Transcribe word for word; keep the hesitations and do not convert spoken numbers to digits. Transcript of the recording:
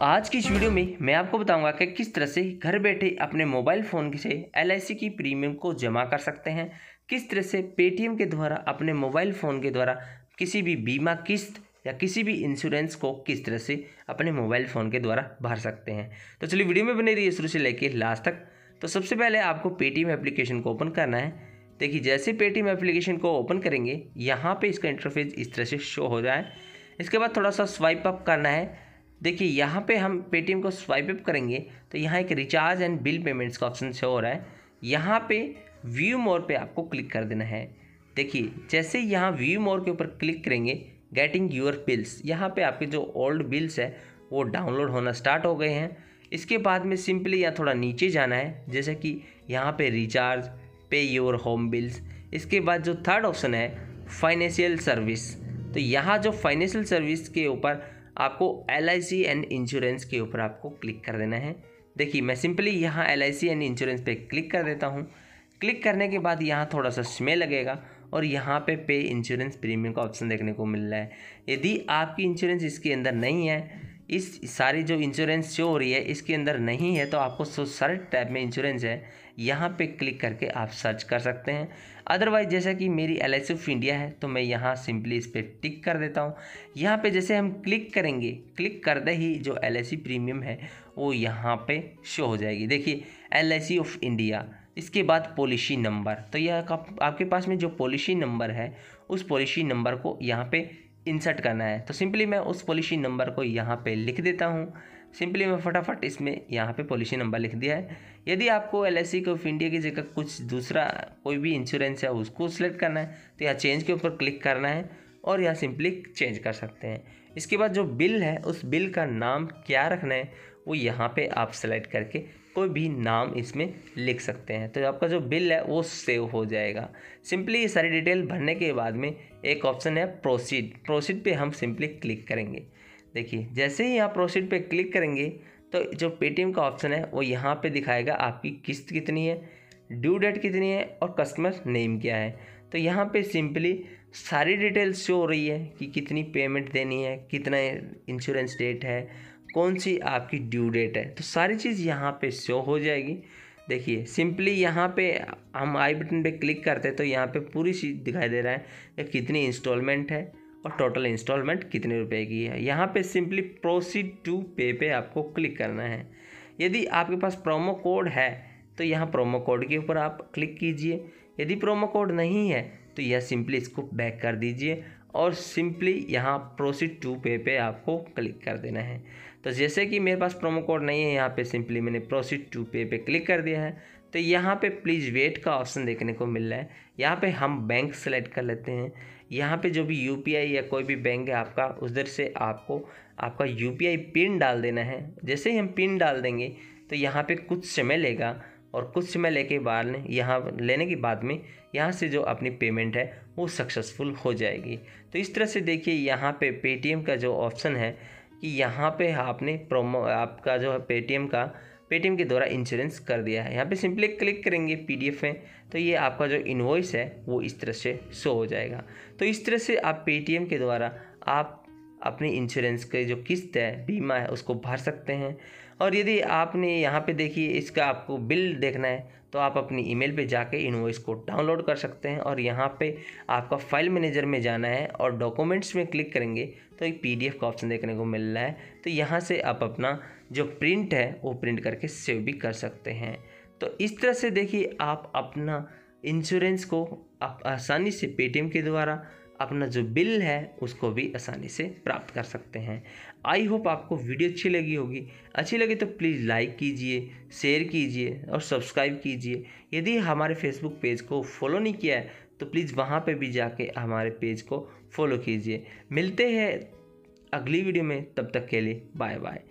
आज की इस वीडियो में मैं आपको बताऊंगा कि किस तरह से घर बैठे अपने मोबाइल फ़ोन से एल आई सी की प्रीमियम को जमा कर सकते हैं, किस तरह से पेटीएम के द्वारा अपने मोबाइल फ़ोन के द्वारा किसी भी बीमा किस्त या किसी भी इंश्योरेंस को किस तरह से अपने मोबाइल फ़ोन के द्वारा भर सकते हैं। तो चलिए वीडियो में बने रहिए शुरू से लेकर लास्ट तक। तो सबसे पहले आपको पेटीएम एप्लीकेशन को ओपन करना है। देखिए जैसे पेटीएम एप्लीकेशन को ओपन करेंगे यहाँ पे इसका इंटरफेस इस तरह से शो हो जाए। इसके बाद थोड़ा सा स्वाइप अप करना है। देखिए यहाँ पे हम पेटीएम को स्वाइप अप करेंगे तो यहाँ एक रिचार्ज एंड बिल पेमेंट्स का ऑप्शन शो हो रहा है। यहाँ पे व्यू मोर पे आपको क्लिक कर देना है। देखिए जैसे यहाँ व्यू मोर के ऊपर क्लिक करेंगे, गेटिंग यूर बिल्स, यहाँ पे आपके जो ओल्ड बिल्स है वो डाउनलोड होना स्टार्ट हो गए हैं। इसके बाद में सिंपली यहाँ थोड़ा नीचे जाना है, जैसे कि यहाँ पे रिचार्ज, पे योर होम बिल्स। इसके बाद जो थर्ड ऑप्शन है फाइनेंशियल सर्विस, तो यहाँ जो फाइनेंशियल सर्विस के ऊपर आपको L I C and insurance के ऊपर आपको क्लिक कर देना है। देखिए मैं सिंपली यहाँ L I C and insurance पे क्लिक कर देता हूँ। क्लिक करने के बाद यहाँ थोड़ा सा समय लगेगा और यहाँ पे पे इंश्योरेंस प्रीमियम का ऑप्शन देखने को मिल रहा है। यदि आपकी इंश्योरेंस इसके अंदर नहीं है, इस सारी जो इंश्योरेंस शो हो रही है इसके अंदर नहीं है, तो आपको सो सारे टैब में इंश्योरेंस है, यहाँ पे क्लिक करके आप सर्च कर सकते हैं। अदरवाइज जैसा कि मेरी L I C of India है तो मैं यहाँ सिंपली इस पर टिक कर देता हूँ। यहाँ पे जैसे हम क्लिक करेंगे, क्लिक करते ही जो एल आई सी प्रीमियम है वो यहाँ पे शो हो जाएगी। देखिए L I C of India, इसके बाद पॉलिसी नंबर, तो यह आपके पास में जो पॉलिसी नंबर है उस पॉलिसी नंबर को यहाँ पे इंसर्ट करना है। तो सिंपली मैं उस पॉलिसी नंबर को यहाँ पे लिख देता हूँ। सिंपली मैं फटाफट इसमें यहाँ पे पॉलिसी नंबर लिख दिया है। यदि आपको L I C of India की जगह कुछ दूसरा कोई भी इंश्योरेंस है उसको सिलेक्ट करना है तो यहाँ चेंज के ऊपर क्लिक करना है और यहाँ सिंपली चेंज कर सकते हैं। इसके बाद जो बिल है उस बिल का नाम क्या रखना है वो यहाँ पे आप सेलेक्ट करके कोई भी नाम इसमें लिख सकते हैं, तो आपका जो बिल है वो सेव हो जाएगा। सिंपली ये सारी डिटेल भरने के बाद में एक ऑप्शन है प्रोसीड, प्रोसीड पे हम सिंपली क्लिक करेंगे। देखिए जैसे ही यहाँ प्रोसीड पे क्लिक करेंगे तो जो पेटीएम का ऑप्शन है वो यहाँ पे दिखाएगा आपकी किस्त कितनी है, ड्यू डेट कितनी है और कस्टमर नेम क्या है। तो यहाँ पे सिंपली सारी डिटेल्स शो हो रही है कि कितनी पेमेंट देनी है, कितना इंश्योरेंस डेट है, कौन सी आपकी ड्यू डेट है, तो सारी चीज़ यहाँ पे शो हो जाएगी। देखिए सिंपली यहाँ पे हम आई बटन पे क्लिक करते हैं तो यहाँ पे पूरी चीज़ दिखाई दे रहा है कि कितनी इंस्टॉलमेंट है और टोटल इंस्टॉलमेंट कितने रुपए की है। यहाँ पे सिंपली प्रोसीड टू पे पे आपको क्लिक करना है। यदि आपके पास प्रोमो कोड है तो यहाँ प्रोमो कोड के ऊपर आप क्लिक कीजिए। यदि प्रोमो कोड नहीं है तो यह सिंपली इसको बैक कर दीजिए और सिंपली यहाँ प्रोसीड टू पे पे आपको क्लिक कर देना है। तो जैसे कि मेरे पास प्रोमो कोड नहीं है, यहाँ पे सिंपली मैंने प्रोसीड टू पे पे क्लिक कर दिया है। तो यहाँ पे प्लीज़ वेट का ऑप्शन देखने को मिल रहा है। यहाँ पे हम बैंक सेलेक्ट कर लेते हैं। यहाँ पे जो भी यू पी आई या कोई भी बैंक है आपका, उधर से आपको आपका यू पी आई पिन डाल देना है। जैसे ही हम पिन डाल देंगे तो यहाँ पे कुछ समय लेगा और कुछ समय लेके बाद यहाँ लेने के बाद में यहाँ से जो अपनी पेमेंट है वो सक्सेसफुल हो जाएगी। तो इस तरह से देखिए यहाँ पे पेटीएम का जो ऑप्शन है कि यहाँ पे आपने प्रोमो आपका जो है पेटीएम का पेटीएम के द्वारा इंश्योरेंस कर दिया है। यहाँ पे सिंपली क्लिक करेंगे पी डी एफ में तो ये आपका जो इनवॉइस है वो इस तरह से शो हो जाएगा। तो इस तरह से आप पेटीएम के द्वारा आप अपनी इंश्योरेंस के जो किस्त है, बीमा है, उसको भर सकते हैं। और यदि आपने यहाँ पे देखिए इसका आपको बिल देखना है तो आप अपनी ईमेल पे जाके इनवॉइस को डाउनलोड कर सकते हैं और यहाँ पे आपका फाइल मैनेजर में जाना है और डॉक्यूमेंट्स में क्लिक करेंगे तो एक पीडीएफ का ऑप्शन देखने को मिल रहा है। तो यहाँ से आप अपना जो प्रिंट है वो प्रिंट करके सेव भी कर सकते हैं। तो इस तरह से देखिए आप अपना इंश्योरेंस को आप आसानी से पेटीएम के द्वारा अपना जो बिल है उसको भी आसानी से प्राप्त कर सकते हैं। आई होप आपको वीडियो अच्छी लगी होगी। अच्छी लगी तो प्लीज़ लाइक कीजिए, शेयर कीजिए और सब्सक्राइब कीजिए। यदि हमारे फेसबुक पेज को फॉलो नहीं किया है तो प्लीज़ वहाँ पे भी जाके हमारे पेज को फॉलो कीजिए। मिलते हैं अगली वीडियो में, तब तक के लिए बाय बाय।